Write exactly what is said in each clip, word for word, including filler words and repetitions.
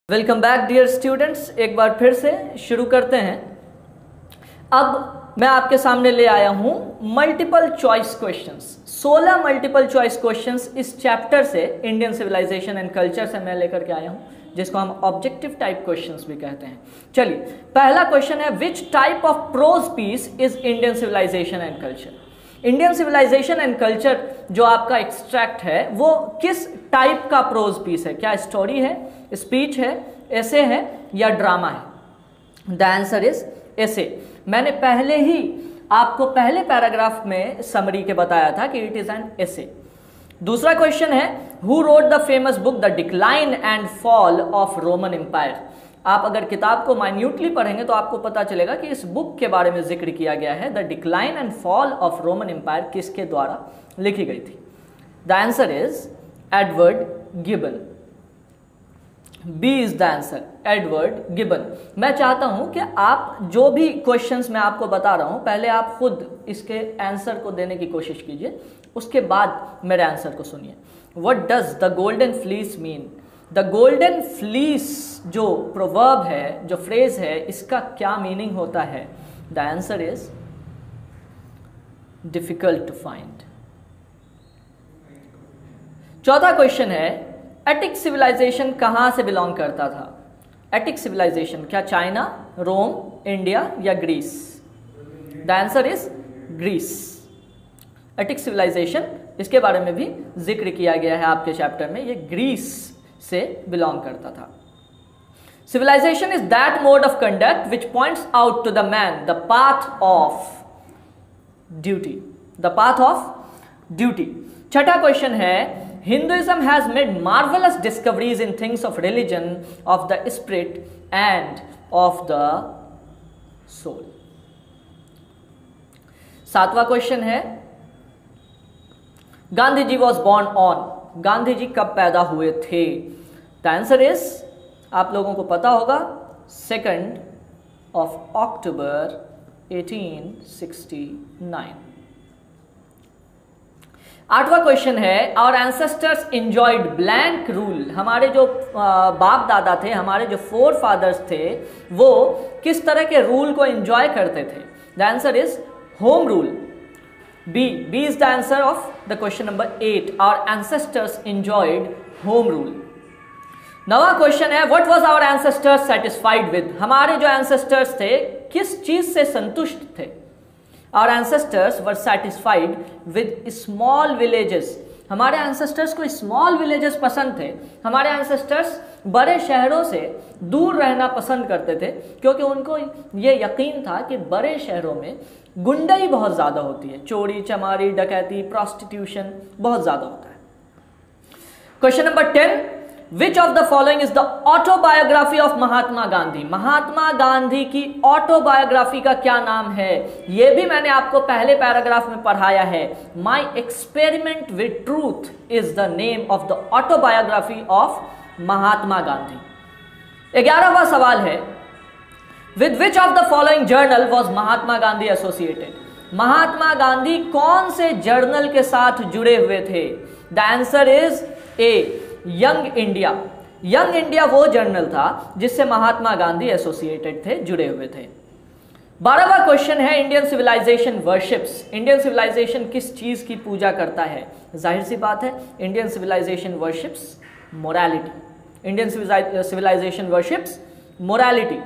Welcome back dear students, एक बार फिर से शुरू करते हैं। अब मैं आपके सामने ले आया हूं मल्टीपल चॉइस क्वेश्चंस। सोलह मल्टीपल चॉइस क्वेश्चंस इस चैप्टर से, इंडियन सिविलाइजेशन एंड कल्चर से मैं लेकर के आया हूं, जिसको हम ऑब्जेक्टिव टाइप क्वेश्चंस भी कहते हैं। चलिए, पहला क्वेश्चन है, which type of prose piece is Indian civilisation and culture. Indian civilisation and culture जो आपका एक्सट्रैक्ट है वो किस टाइप का प्रोज पीस है? क्या स्टोरी है, स्पीच है, एसे है या ड्रामा है? The answer is essay. मैंने पहले ही आपको पहले पैराग्राफ में समरी के बताया था कि इट इज एन एसे। दूसरा क्वेश्चन है, who wrote the famous book the decline and fall of Roman empire. आप अगर किताब को माइन्यूटली पढ़ेंगे तो आपको पता चलेगा कि इस बुक के बारे में जिक्र किया गया है। The decline and fall of Roman empire किसके द्वारा लिखी गई थी? The answer is Edward Gibbon. B is the answer, Edward Gibbon. मैं चाहता हूं कि आप जो भी क्वेश्चंस मैं आपको बता रहा हूं, पहले आप खुद इसके आंसर को देने की कोशिश कीजिए, उसके बाद मेरे आंसर को सुनिए। What does the golden fleece mean? The golden fleece जो प्रोवर्ब है, जो फ्रेज है, इसका क्या मीनिंग होता है? The answer is difficult to find. चौथा क्वेश्चन है, एटिक सिविलाइजेशन कहां से बिलोंग करता था? एटिक सिविलाइजेशन क्या चाइना, रोम, इंडिया या Greece? The answer is Greece. Attic civilisation, इसके बारे में भी जिक्र किया गया है आपके चैप्टर में, ये ग्रीस से बिलोंग करता था। Civilisation is that mode of conduct which points out to the man the path of duty. The path of duty. छठा क्वेश्चन है, Hinduism has made marvelous discoveries in things of religion, of the spirit and of the soul. सातवां question है, Gandhi ji was born on. Gandhi ji कब पैदा हुए थे? The answer is, आप लोगों को पता होगा, second of October eighteen sixty nine. आठवां क्वेश्चन है, our ancestors enjoyed blank rule. हमारे जो बाप दादा थे, हमारे जो फोर फादर्स थे, वो किस तरह के रूल को एंजॉय करते थे? The answer is home rule. B B is the answer of the question number eight. Our ancestors enjoyed home rule. नवा क्वेश्चन है, what was our ancestors satisfied with. हमारे जो एंसेस्टर्स थे किस चीज से संतुष्ट थे? Our ancestors were satisfied with small villages. हमारे एंसेस्टर्स को स्मॉल विलेजेस पसंद थे। हमारे एंसेस्टर्स बड़े शहरों से दूर रहना पसंद करते थे, क्योंकि उनको ये यकीन था कि बड़े शहरों में गुंडाई बहुत ज़्यादा होती है, चोरी चमारी, डकैती, प्रोस्टिट्यूशन बहुत ज़्यादा होता है। Question number ten, which of the following is the autobiography of Mahatma Gandhi. Mahatma Gandhi की ऑटोबायोग्राफी का क्या नाम है? यह भी मैंने आपको पहले पैराग्राफ में पढ़ाया है। My experiment with truth is the name of the autobiography of Mahatma Gandhi. ग्यारहवां सवाल है, with which of the following journal was Mahatma Gandhi associated. Mahatma Gandhi कौन से जर्नल के साथ जुड़े हुए थे? The answer is A, young India. Young India वो जर्नल था जिससे महात्मा गांधी एसोसिएटेड थे, जुड़े हुए थे। बारहवां क्वेश्चन है, Indian civilisation worships. Indian civilisation किस चीज की पूजा करता है? जाहिर सी बात है, Indian civilisation worships morality. Indian civilisation worships morality.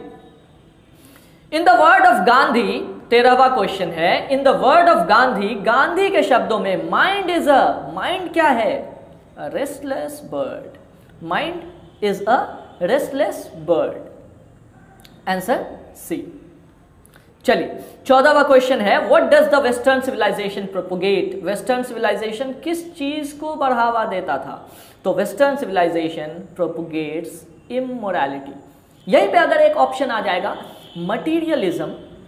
In the word of Gandhi, तेरहवां क्वेश्चन है, in the word of Gandhi, Gandhi के शब्दों में माइंड इज अ, माइंड क्या है? A restless bird. Mind is a restless bird. Answer C. चलिए, चौदहवां question है, what does the western civilization propagate? Western civilization किस चीज को बढ़ावा देता था? तो western civilization propagates immorality. यहीं पे अगर एक ऑप्शन आ जाएगा materialism,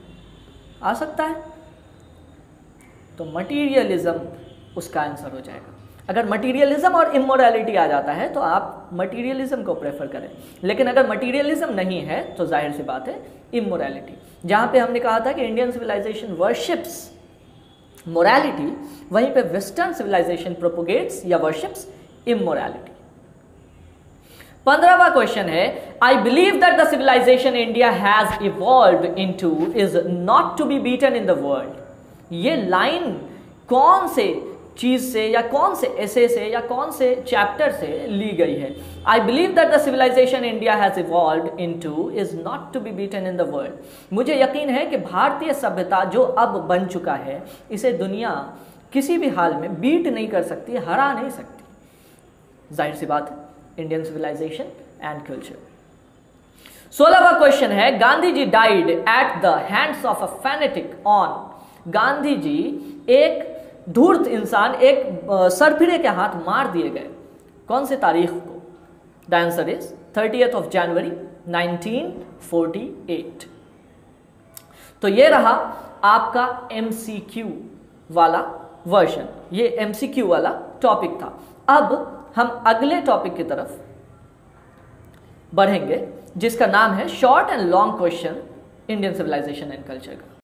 आ सकता है, तो materialism उसका आंसर हो जाएगा। अगर मटीरियलिज्म और इमोरलिटी आ जाता है तो आप मटीरियलिज्म को प्रेफर करें, लेकिन अगर मटीरियलिज्म नहीं है तो जाहिर सी बात है इमोरलिटी। जहां पे हमने कहा था कि इंडियन सिविलाइजेशन वर्शिप्स मोरालिटी, वहीं पे वेस्टर्न सिविलाइजेशन प्रोपोगेट्स या वर्शिप्स इमोरलिटी। पंद्रहवा क्वेश्चन है, I believe that the civilisation India has evolve into is not to be beaten in the world. ये लाइन कौन से चीज से या कौन से ऐसे से या कौन से चैप्टर से ली गई है? I believe that the civilisation India has evolve into is not to be beaten in the world. मुझे यकीन है कि भारतीय सभ्यता जो अब बन चुका है, इसे दुनिया किसी भी हाल में बीट नहीं कर सकती, हरा नहीं सकती। जाहिर सी बात है, इंडियन सिविलाइजेशन एंड कल्चर। सोलहवां क्वेश्चन है, Gandhi ji died at the hands of a fanatic on. Gandhi ji एक धूर्त इंसान, एक सरफिरे के हाथ मार दिए गए, कौन से तारीख को? The answer is thirtieth of January nineteen forty eight. तो ये रहा आपका एमसीक्यू वाला वर्जन, ये एमसीक्यू वाला टॉपिक था। अब हम अगले टॉपिक की तरफ बढ़ेंगे जिसका नाम है short and long question Indian civilisation and culture का।